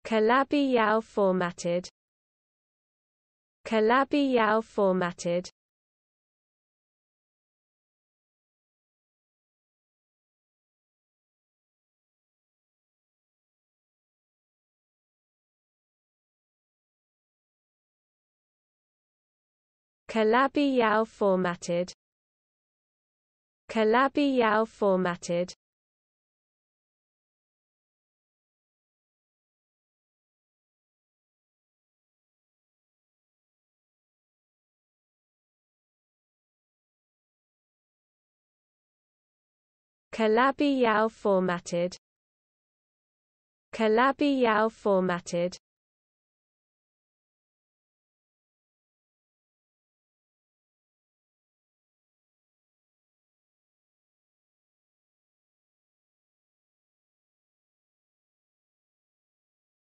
Calabi Yao formatted. Calabi Yao formatted. Calabi Yao formatted. Calabi Yao formatted. Calabi Yao formatted. Calabi Yao formatted.